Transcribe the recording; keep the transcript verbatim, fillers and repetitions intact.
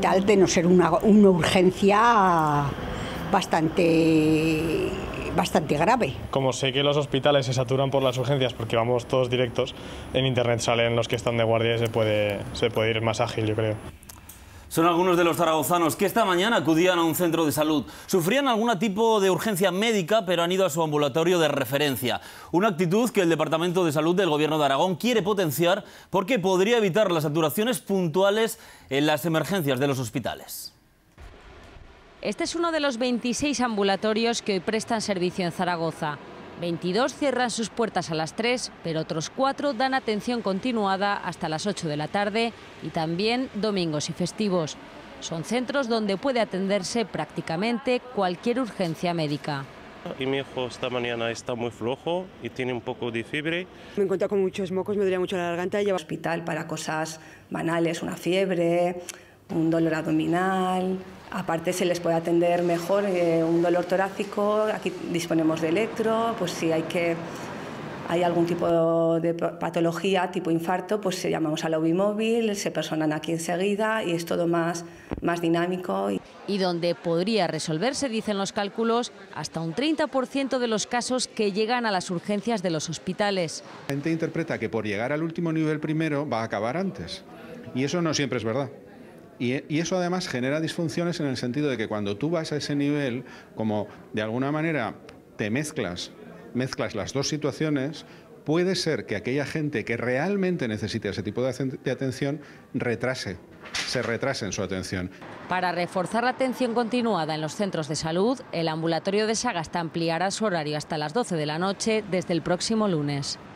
hospital, de no ser una, una urgencia bastante, bastante grave. Como sé que los hospitales se saturan por las urgencias porque vamos todos directos, en internet salen los que están de guardia y se puede, se puede ir más ágil, yo creo. Son algunos de los zaragozanos que esta mañana acudían a un centro de salud. Sufrían algún tipo de urgencia médica, pero han ido a su ambulatorio de referencia. Una actitud que el Departamento de Salud del Gobierno de Aragón quiere potenciar porque podría evitar las saturaciones puntuales en las emergencias de los hospitales. Este es uno de los veintiséis ambulatorios que hoy prestan servicio en Zaragoza. veintidós cierran sus puertas a las tres, pero otros cuatro dan atención continuada hasta las ocho de la tarde y también domingos y festivos. Son centros donde puede atenderse prácticamente cualquier urgencia médica. Y mi hijo esta mañana está muy flojo y tiene un poco de fiebre. Me encuentro con muchos mocos, me duele mucho la garganta. Llevo al hospital para cosas banales, una fiebre, un dolor abdominal. Aparte se les puede atender mejor eh, un dolor torácico, aquí disponemos de electro, pues si hay que hay algún tipo de patología tipo infarto, pues llamamos al UBI móvil, se personan aquí enseguida y es todo más, más dinámico. Y donde podría resolverse, dicen los cálculos, hasta un treinta por ciento de los casos que llegan a las urgencias de los hospitales. La gente interpreta que por llegar al último nivel primero va a acabar antes y eso no siempre es verdad. Y eso además genera disfunciones en el sentido de que cuando tú vas a ese nivel, como de alguna manera te mezclas, mezclas las dos situaciones, puede ser que aquella gente que realmente necesite ese tipo de atención retrase, se retrase en su atención. Para reforzar la atención continuada en los centros de salud, el ambulatorio de Sagasta ampliará su horario hasta las doce de la noche desde el próximo lunes.